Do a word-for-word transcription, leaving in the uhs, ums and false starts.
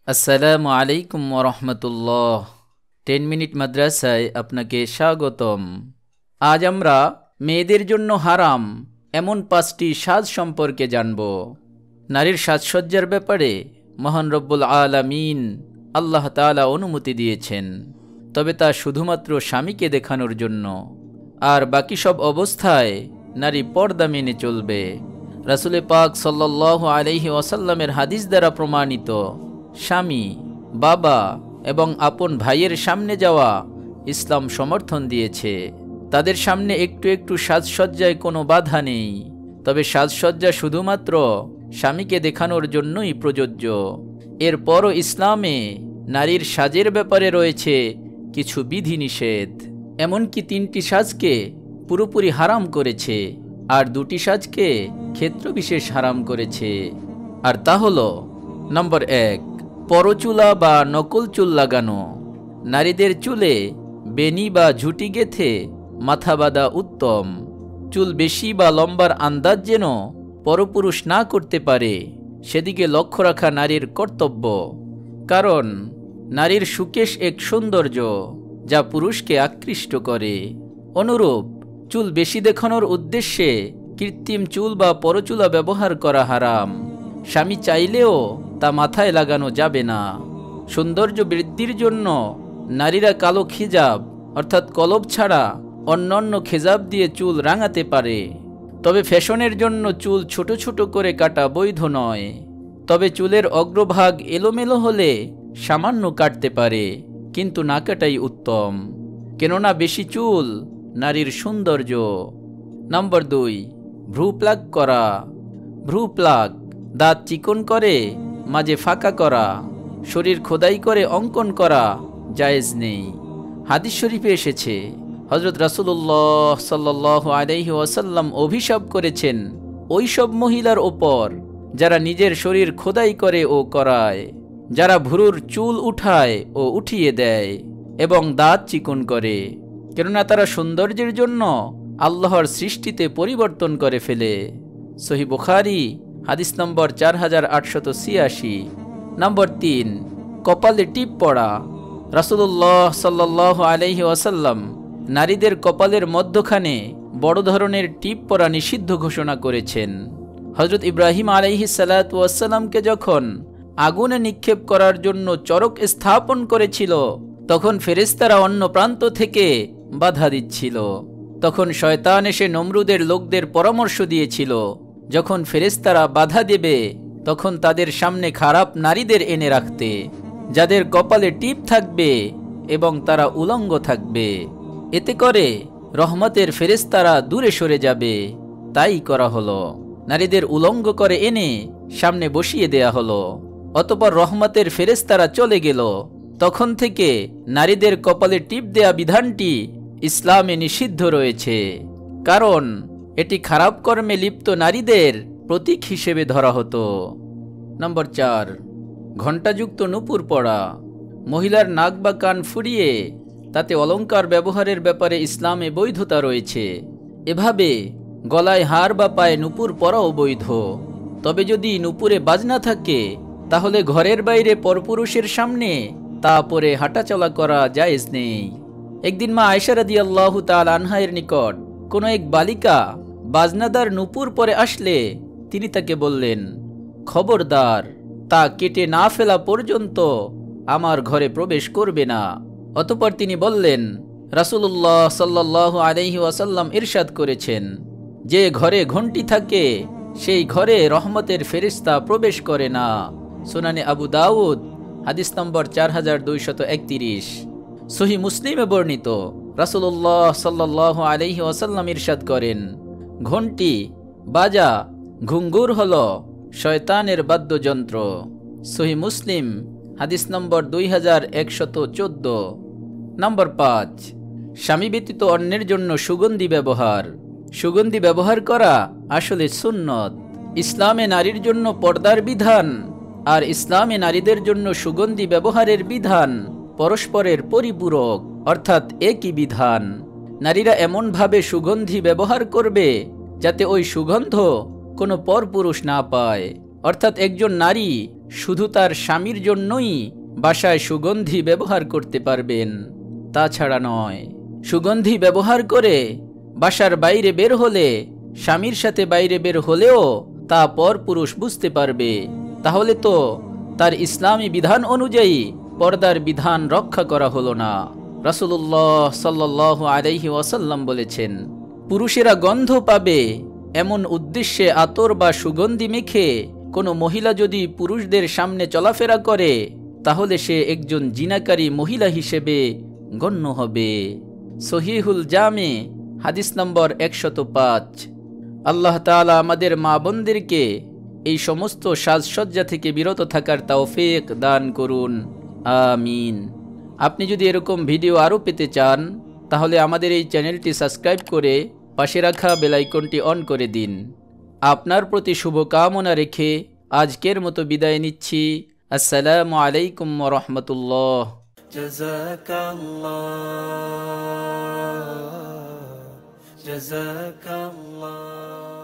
আসসালামু আলাইকুম ওরহমতুল্লাহ। টেন মিনিট মাদ্রাসায় আপনাকে স্বাগতম। আজ আমরা মেয়েদের জন্য হারাম এমন পাঁচটি সাজ সম্পর্কে জানব। নারীর সাজসজ্জার ব্যাপারে মহান রব্বুল আলামিন আল্লাহ তাআলা অনুমতি দিয়েছেন, তবে তা শুধুমাত্র স্বামীকে দেখানোর জন্য, আর বাকি সব অবস্থায় নারী পর্দা মেনে চলবে। রাসূল পাক সাল্লাল্লাহু আলাইহি ওয়াসাল্লামের হাদিস দ্বারা প্রমাণিত, স্বামী, বাবা এবং আপন ভাইয়ের সামনে যাওয়া ইসলাম সমর্থন দিয়েছে। তাদের সামনে একটু একটু সাজসজ্জায় কোনো বাধা নেই, তবে সাজসজ্জা শুধুমাত্র স্বামীকে দেখানোর জন্যই প্রযোজ্য। এরপরও ইসলামে নারীর সাজের ব্যাপারে রয়েছে কিছু বিধিনিষেধ। এমনকি তিনটি সাজকে পুরোপুরি হারাম করেছে, আর দুটি সাজকে ক্ষেত্রবিশেষ হারাম করেছে। আর তা হলো, নম্বর এক, পরচুলা বা নকল চুল লাগানো। নারীদের চুলে বেনি বা ঝুঁটি গেথে মাথা বাঁধা উত্তম। চুল বেশি বা লম্বার আন্দাজ যেন পরপুরুষ না করতে পারে, সেদিকে লক্ষ্য রাখা নারীর কর্তব্য। কারণ নারীর সুকেশ এক সৌন্দর্য যা পুরুষকে আকৃষ্ট করে। অনুরূপ চুল বেশি দেখানোর উদ্দেশ্যে কৃত্রিম চুল বা পরচুলা ব্যবহার করা হারাম। স্বামী চাইলেও তা মাথায় লাগানো যাবে না। সৌন্দর্য বৃদ্ধির জন্য নারীরা কালো খিজাব অর্থাৎ কলব ছাড়া অন্যান্য খেজাব দিয়ে চুল রাঙাতে পারে, তবে ফ্যাশনের জন্য চুল ছোট ছোট করে কাটা বৈধ নয়। তবে চুলের অগ্রভাগ এলোমেলো হলে সামান্য কাটতে পারে, কিন্তু না কাটাই উত্তম, কেননা বেশি চুল নারীর সৌন্দর্য। নম্বর দুই, ভ্রু প্লাগ করা। ভ্রু প্লাগ দাঁত চিকন করে মাঝে ফাঁকা করা, শরীর খোদাই করে অঙ্কন করা জায়েজ নেই। হাদিস শরীফে এসেছে, হযরত রাসূলুল্লাহ সাল্লাল্লাহু আলাইহি ওয়াসাল্লাম অভিশাপ করেছেন ওই সব মহিলার ওপর যারা নিজের শরীর খোদাই করে ও করায়, যারা ভ্রুর চুল উঠায় ও উঠিয়ে দেয় এবং দাঁত চিকন করে, কেননা তারা সৌন্দর্যের জন্য আল্লাহর সৃষ্টিতে পরিবর্তন করে ফেলে। সহিহ বুখারী হাদিস নম্বর চার হাজার আটশত ছিয়াশি। নম্বর তিন, কপালে টিপ পড়া। রাসূলুল্লাহ সাল্লাল্লাহু আলাইহি ওয়াসাল্লাম নারীদের কপালের মধ্যখানে বড় ধরনের টিপ পরা নিষিদ্ধ ঘোষণা করেছেন। হযরত ইব্রাহিম আলাইহিস সালাতু ওয়াসসালামকে যখন আগুনে নিক্ষেপ করার জন্য চরক স্থাপন করেছিল, তখন ফেরেশতারা অন্য প্রান্ত থেকে বাধা দিচ্ছিল। তখন শয়তান এসে নমরুদের লোকদের পরামর্শ দিয়েছিল, যখন ফেরেশতারা বাধা দেবে তখন তাদের সামনে খারাপ নারীদের এনে রাখতে, যাদের কপালে টিপ থাকবে এবং তারা উলঙ্গ থাকবে। এতে করে রহমতের ফেরেশতারা দূরে সরে যাবে। তাই করা হলো, নারীদের উলঙ্গ করে এনে সামনে বসিয়ে দেয়া হলো। অতঃপর রহমতের ফেরেশতারা চলে গেল। তখন থেকে নারীদের কপালে টিপ দেয়া বিধানটি ইসলামে নিষিদ্ধ রয়েছে, কারণ এটি খারাপ কর্মে লিপ্ত নারীদের প্রতীক হিসেবে ধরা হতো। নম্বর চার, ঘণ্টাযুক্ত নূপুর পরা। মহিলার নাক বা কান ফুরিয়ে তাতে অলঙ্কার ব্যবহারের ব্যাপারে ইসলামে বৈধতা রয়েছে। এভাবে গলায় হার বা পায়ে নূপুর পরাও বৈধ, তবে যদি নূপুরে বাজ না থাকে তাহলে ঘরের বাইরে পরপুরুষের সামনে তা পরে হাঁটাচলা করা জায়েজ নেই। একদিন মা আয়েশা রাদিয়াল্লাহু তাআলা আনহা এর নিকট কোনো এক বালিকা বাজনাদার নূপুর পরে আসলে তিনি তাকে বললেন, খবরদার, তা কেটে না ফেলা পর্যন্ত আমার ঘরে প্রবেশ করবে না। অতঃপর তিনি বললেন, রাসূলুল্লাহ সাল্লাল্লাহু আলাইহি ওয়াসাল্লাম ইরশাদ করেছেন, যে ঘরে ঘণ্টি থাকে সেই ঘরে রহমতের ফেরেশতা প্রবেশ করে না। সুনানে আবু দাউদ হাদিস নম্বর চার হাজার দুইশত একত্রিশ। সহিহ মুসলিমে বর্ণিত, রাসূলুল্লাহ সাল্লাল্লাহু আলাইহি ওয়াসাল্লাম ইরশাদ করেন, ঘণ্টি, বাজা, ঘুঙ্গুর হলো শয়তানের বাদ্যযন্ত্র। সহিহ মুসলিম হাদিস নম্বর দুই হাজার একশত চোদ্দ। নম্বর পাঁচ, স্বামী ব্যতীত অন্যের জন্য সুগন্ধি ব্যবহার। সুগন্ধি ব্যবহার করা আসলে সুন্নত। ইসলামে নারীর জন্য পর্দার বিধান আর ইসলামে নারীদের জন্য সুগন্ধি ব্যবহারের বিধান পরস্পরের পরিপূরক, অর্থাৎ একই বিধান। নারীরা এমনভাবে সুগন্ধি ব্যবহার করবে যাতে ওই সুগন্ধ কোনো পরপুরুষ না পায়, অর্থাৎ একজন নারী শুধু তার স্বামীর জন্যই বাসায় সুগন্ধি ব্যবহার করতে পারবেন, তাছাড়া নয়। সুগন্ধি ব্যবহার করে বাসার বাইরে বের হলে, স্বামীর সাথে বাইরে বের হলেও তা পরপুরুষ বুঝতে পারবে। তাহলে তো তার ইসলামী বিধান অনুযায়ী পর্দার বিধান রক্ষা করা হলো না। রাসূলুল্লাহ সাল্লাল্লাহু আলাইহি ওয়াসাল্লাম বলেছেন, পুরুষেরা গন্ধ পাবে এমন উদ্দেশ্যে আতর বা সুগন্ধি মেখে কোনো মহিলা যদি পুরুষদের সামনে চলাফেরা করে, তাহলে সে একজন জিনাকারী মহিলা হিসেবে গণ্য হবে। সহিহুল জামে হাদিস নম্বর একশত পাঁচ। আল্লাহ তাআলা আমাদের মা বোনদেরকে এই সমস্ত সাজসজ্জা থেকে বিরত থাকার তৌফিক দান করুন, আমিন। আপনি যদি এরকম ভিডিও আরও পেতে চান, তাহলে আমাদের এই চ্যানেলটি সাবস্ক্রাইব করে পাশে রাখা বেল আইকনটি অন করে দিন। আপনার প্রতি শুভকামনা রেখে আজকের মতো বিদায় নিচ্ছি। আসসালামু আলাইকুম ওয়া রাহমাতুল্লাহ। জাযাকাল্লাহ, জাযাকাল্লাহ।